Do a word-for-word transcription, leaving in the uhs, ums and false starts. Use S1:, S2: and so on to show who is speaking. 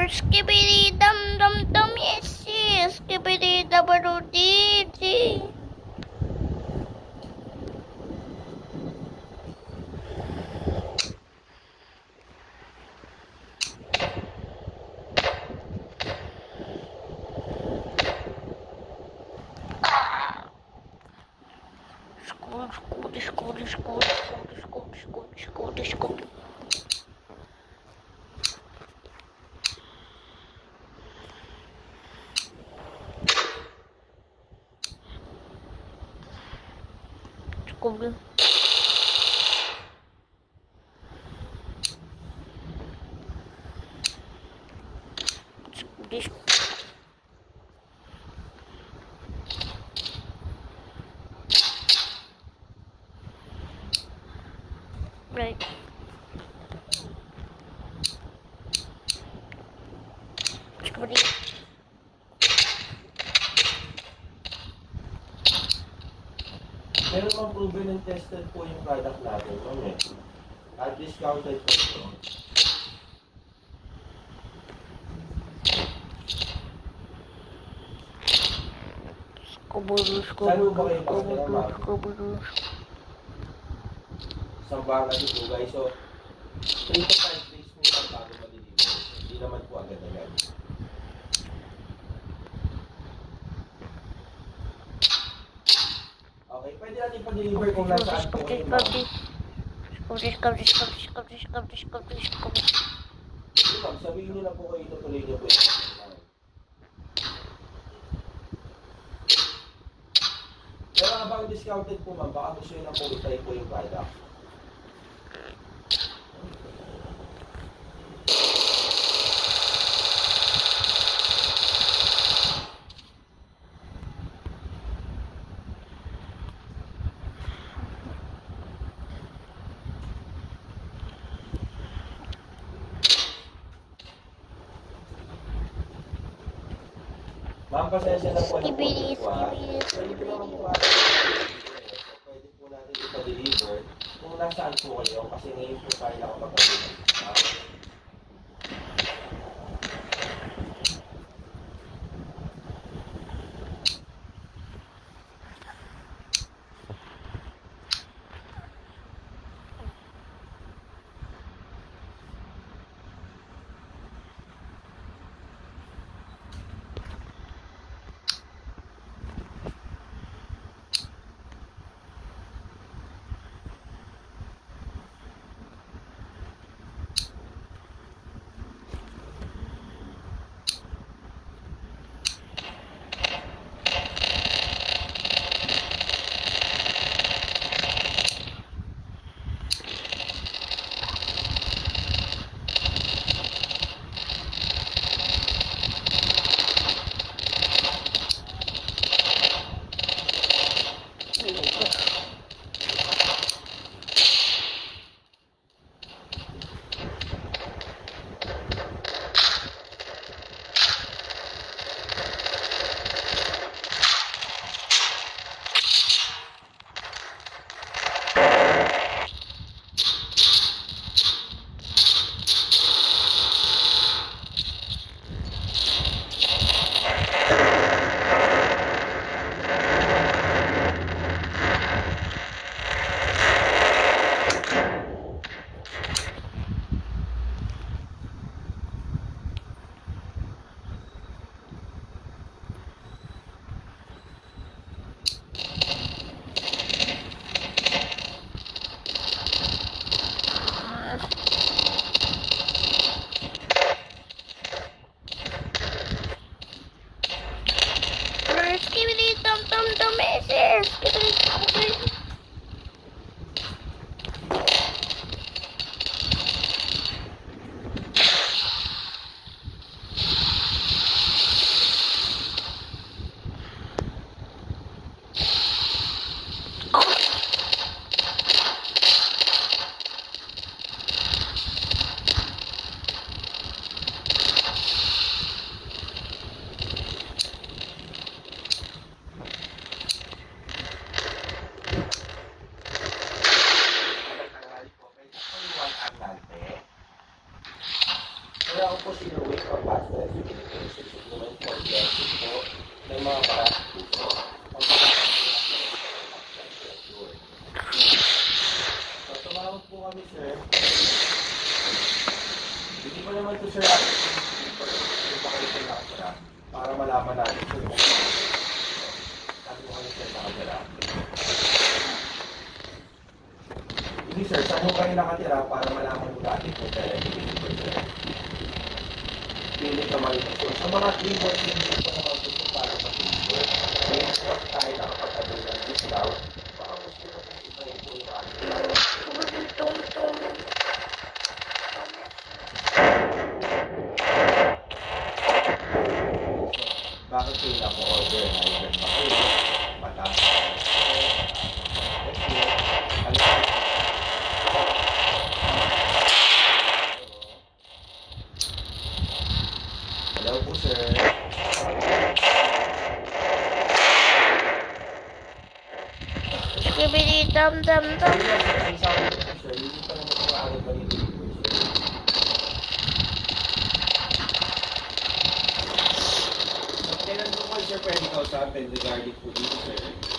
S1: Skibidi dum dum dum yes, skibidi double dee. School, school, school, school, school, school, school, school, school. School. This. Right. School.
S2: Pero mang proven and tested po yung product natin, ma'am eh. At discounted po ito.
S1: Skubulus,
S2: Saan mo ba kayo
S1: skubulus,
S2: makatira, ma'am?
S1: skubulus.
S2: Isang baka dito guys. So, three to five days po lang bago maliligo. Hindi naman po agad-agad. Okay, pwede natin pa-deliver kung nasaan po kayo, ma'am.
S1: Skubulus, skubulus, skubulus, skubulus, skubulus, skubulus, skubulus.
S2: Hindi, ma'am, sabihin nyo na po kayo, itutuloy nyo po yung ma'am. Pero habang discounted po, ma'am, baka gusto nyo na po itry po yung product. Ma'am, pasensya na po na po
S1: Skibidi,
S2: po ah.
S1: skibidi,
S2: Pwede po naman po ah. Pwede po natin ipa-deliver kung nasaan po kayo kasi ngayon po tayo nakapag-deliver.
S1: Skibidi dum dum dum yes, skibidi skibidi.
S2: Kaya ako po si Louie. pag-pasta education, supplement for blessing po ng mga barat puso. So, tumawag po kami, sir. Hindi pa naman ito, sir, yung pakalitin nakatira para malaman natin, sir, kung sabi mo kayo, sir, nakatira. Hindi, sir, saan mo kayo nakatira para malaman mo natin kung kailan yung dito, sir? Pilit naman ito, sir. Sa mga three working days pa naman gusto para matulog. May spot tayo nakapagkabal ng discount. Baka gusto mo kung iba yung po yung ating.
S1: Tum-tum.
S2: Bakit kayo na-order? Nailan ba kayo? Mataas na kayo? Ano? Hello po, sir.
S1: Skibidi dum dum dum.
S2: Ayun lang, sir. Ang sabi ko po, sir, hindi pa naman po agad maliligo, sir. Kailan po kayo, sir, pwede kausapin regarding po dito, sir?